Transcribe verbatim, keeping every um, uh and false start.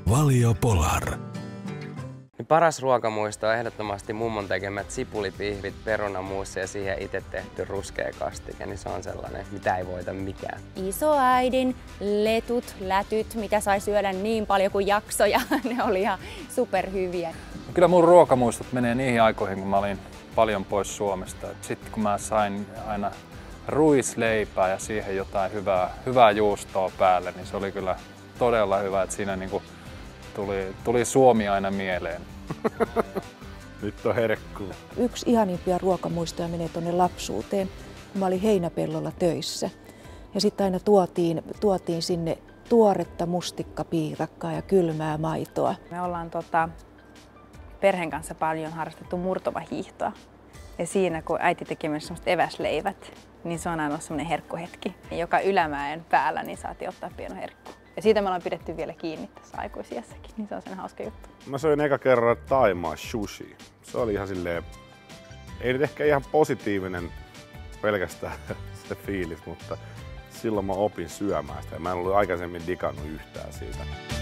Valio Polar. Paras ruokamuisto on ehdottomasti mummon tekemät sipulipihvit, perunamuusi ja siihen itse tehty ruskea kastike, niin se on sellainen, mitä ei voita mikään. Isoäidin letut, lätyt, mitä sai syödä niin paljon kuin jaksoja, ne oli ihan superhyviä. Kyllä mun ruokamuistot menee niihin aikoihin, kun mä olin paljon pois Suomesta. Sitten kun mä sain aina ruisleipää ja siihen jotain hyvää, hyvää juustoa päälle, niin se oli kyllä todella hyvä, että siinä niinku tuli, tuli Suomi aina mieleen. Nyt on herkkuu. Yksi ihanimpia ruokamuistoja menee tuonne lapsuuteen, kun mä olin heinäpellolla töissä. Ja sitten aina tuotiin, tuotiin sinne tuoretta mustikkapiirakkaa ja kylmää maitoa. Me ollaan tota, perheen kanssa paljon harrastettu murtomahiihtoa. Ja siinä kun äiti teki myös semmoiset eväsleivät, niin se on aina semmoinen herkkuhetki. Joka ylämäen päällä niin saatiin ottaa pieno herkku. Ja siitä me ollaan pidetty vielä kiinni tässä aikuisiässäkin, niin se on sen hauska juttu. Mä söin eka kerran Thaimaa sushi. Se oli ihan silleen, ei nyt ehkä ihan positiivinen pelkästään se fiilis, mutta silloin mä opin syömään sitä ja mä en ollut aikaisemmin digannut yhtään siitä.